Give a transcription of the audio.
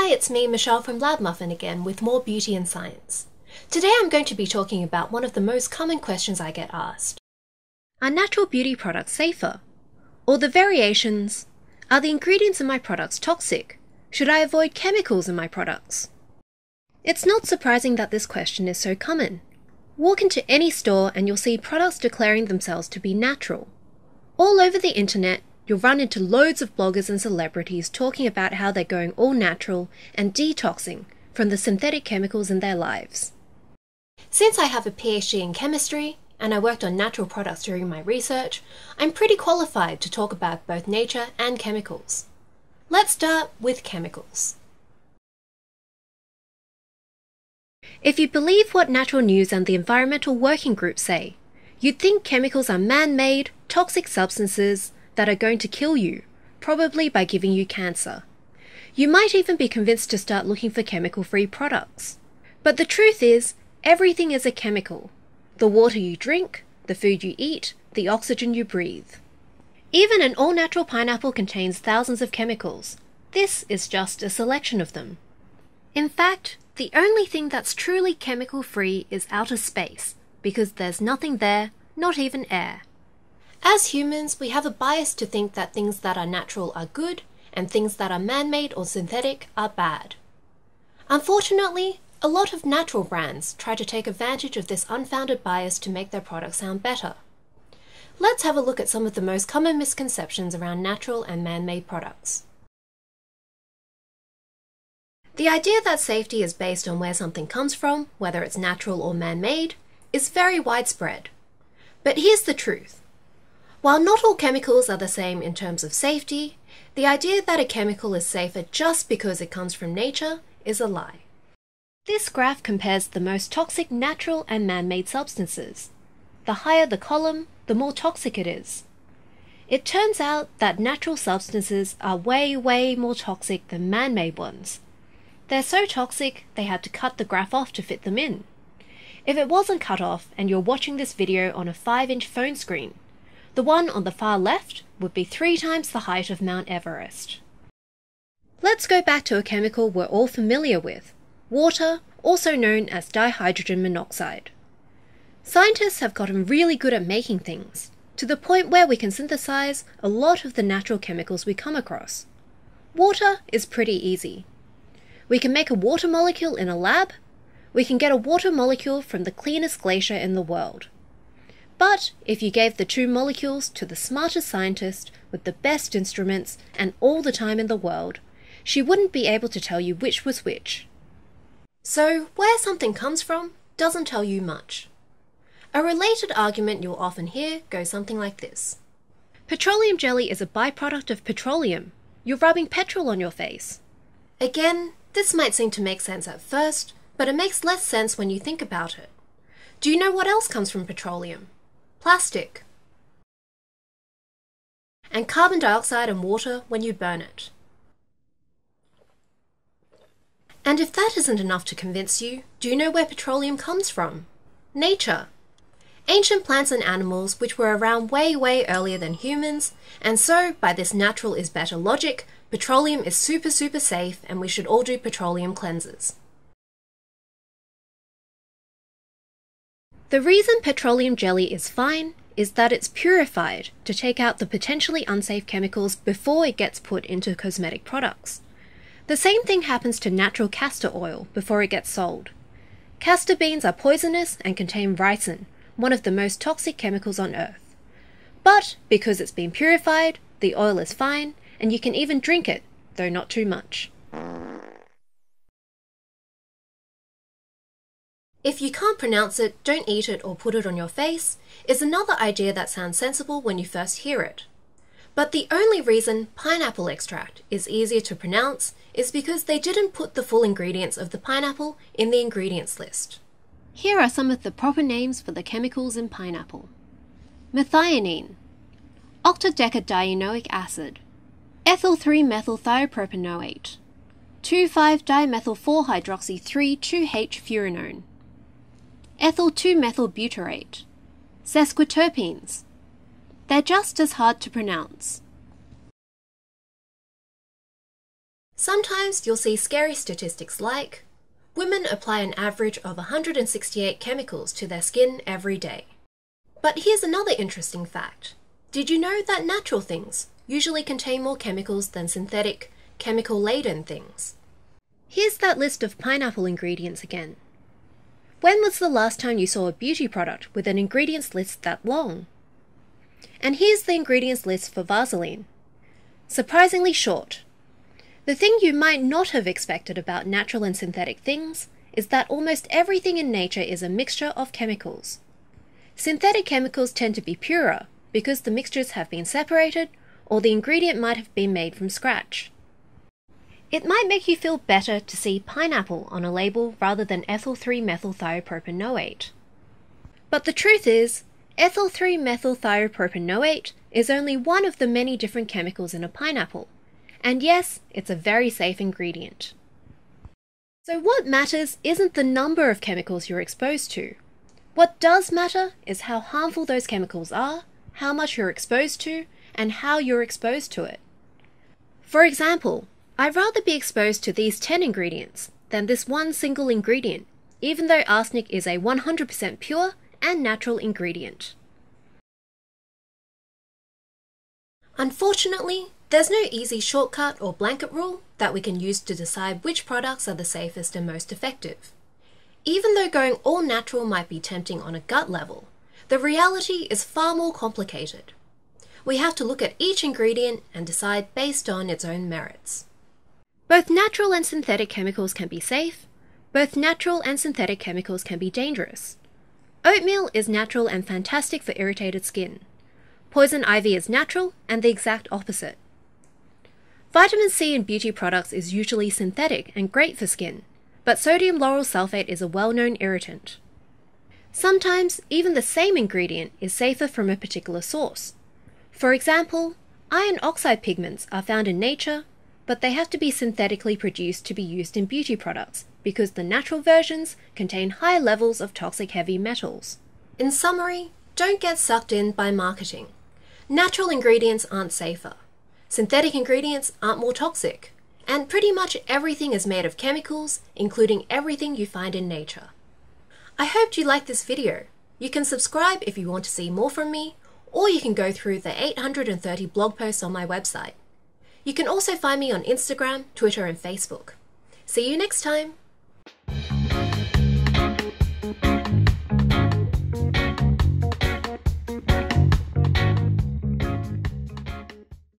Hi, it's me, Michelle from Lab Muffin again with more beauty and science. Today I'm going to be talking about one of the most common questions I get asked. Are natural beauty products safer? Or the variations, are the ingredients in my products toxic? Should I avoid chemicals in my products? It's not surprising that this question is so common. Walk into any store and you'll see products declaring themselves to be natural. All over the internet, you'll run into loads of bloggers and celebrities talking about how they're going all natural and detoxing from the synthetic chemicals in their lives. Since I have a PhD in chemistry and I worked on natural products during my research, I'm pretty qualified to talk about both nature and chemicals. Let's start with chemicals. If you believe what Natural News and the Environmental Working Group say, you'd think chemicals are man-made, toxic substances that are going to kill you, probably by giving you cancer. You might even be convinced to start looking for chemical-free products. But the truth is, everything is a chemical. The water you drink, the food you eat, the oxygen you breathe. Even an all-natural pineapple contains thousands of chemicals. This is just a selection of them. In fact, the only thing that's truly chemical-free is outer space, because there's nothing there, not even air. As humans, we have a bias to think that things that are natural are good, and things that are man-made or synthetic are bad. Unfortunately, a lot of natural brands try to take advantage of this unfounded bias to make their products sound better. Let's have a look at some of the most common misconceptions around natural and man-made products. The idea that safety is based on where something comes from, whether it's natural or man-made, is very widespread. But here's the truth. While not all chemicals are the same in terms of safety, the idea that a chemical is safer just because it comes from nature is a lie. This graph compares the most toxic natural and man-made substances. The higher the column, the more toxic it is. It turns out that natural substances are way more toxic than man-made ones. They're so toxic, they had to cut the graph off to fit them in. If it wasn't cut off and you're watching this video on a 5-inch phone screen, the one on the far left would be 3 times the height of Mount Everest. Let's go back to a chemical we're all familiar with, water, also known as dihydrogen monoxide. Scientists have gotten really good at making things, to the point where we can synthesize a lot of the natural chemicals we come across. Water is pretty easy. We can make a water molecule in a lab. We can get a water molecule from the cleanest glacier in the world. But if you gave the 2 molecules to the smartest scientist with the best instruments and all the time in the world, she wouldn't be able to tell you which was which. So, where something comes from doesn't tell you much. A related argument you'll often hear goes something like this. Petroleum jelly is a byproduct of petroleum. You're rubbing petrol on your face. Again, this might seem to make sense at first, but it makes less sense when you think about it. Do you know what else comes from petroleum? Plastic. And carbon dioxide and water when you burn it. And if that isn't enough to convince you, do you know where petroleum comes from? Nature. Ancient plants and animals which were around way earlier than humans, and so, by this natural is better logic, petroleum is super safe and we should all do petroleum cleanses. The reason petroleum jelly is fine is that it's purified to take out the potentially unsafe chemicals before it gets put into cosmetic products. The same thing happens to natural castor oil before it gets sold. Castor beans are poisonous and contain ricin, one of the most toxic chemicals on Earth. But because it's been purified, the oil is fine, and you can even drink it, though not too much. If you can't pronounce it, don't eat it or put it on your face, is another idea that sounds sensible when you first hear it. But the only reason pineapple extract is easier to pronounce is because they didn't put the full ingredients of the pineapple in the ingredients list. Here are some of the proper names for the chemicals in pineapple. Methionine, octadecadienoic acid, ethyl 3-methylthiopropanoate, 2,5-dimethyl-4-hydroxy-3,2-H-furanone, ethyl 2-methylbutyrate, sesquiterpenes. They're just as hard to pronounce. Sometimes you'll see scary statistics like, women apply an average of 168 chemicals to their skin every day. But here's another interesting fact. Did you know that natural things usually contain more chemicals than synthetic, chemical-laden things? Here's that list of pineapple ingredients again. When was the last time you saw a beauty product with an ingredients list that long? And here's the ingredients list for Vaseline. Surprisingly short. The thing you might not have expected about natural and synthetic things is that almost everything in nature is a mixture of chemicals. Synthetic chemicals tend to be purer because the mixtures have been separated or the ingredient might have been made from scratch. It might make you feel better to see pineapple on a label rather than ethyl-3-methylthiopropanoate. But the truth is, ethyl-3-methylthiopropanoate is only one of the many different chemicals in a pineapple, and yes, it's a very safe ingredient. So what matters isn't the number of chemicals you're exposed to. What does matter is how harmful those chemicals are, how much you're exposed to, and how you're exposed to it. For example, I'd rather be exposed to these 10 ingredients than this one single ingredient, even though arsenic is a 100% pure and natural ingredient. Unfortunately, there's no easy shortcut or blanket rule that we can use to decide which products are the safest and most effective. Even though going all natural might be tempting on a gut level, the reality is far more complicated. We have to look at each ingredient and decide based on its own merits. Both natural and synthetic chemicals can be safe. Both natural and synthetic chemicals can be dangerous. Oatmeal is natural and fantastic for irritated skin. Poison ivy is natural and the exact opposite. Vitamin C in beauty products is usually synthetic and great for skin, but sodium lauryl sulfate is a well-known irritant. Sometimes, even the same ingredient is safer from a particular source. For example, iron oxide pigments are found in nature, but they have to be synthetically produced to be used in beauty products because the natural versions contain high levels of toxic heavy metals. In summary, don't get sucked in by marketing. Natural ingredients aren't safer. Synthetic ingredients aren't more toxic. And pretty much everything is made of chemicals, including everything you find in nature. I hope you liked this video. You can subscribe if you want to see more from me, or you can go through the 830 blog posts on my website. You can also find me on Instagram, Twitter, and Facebook. See you next time!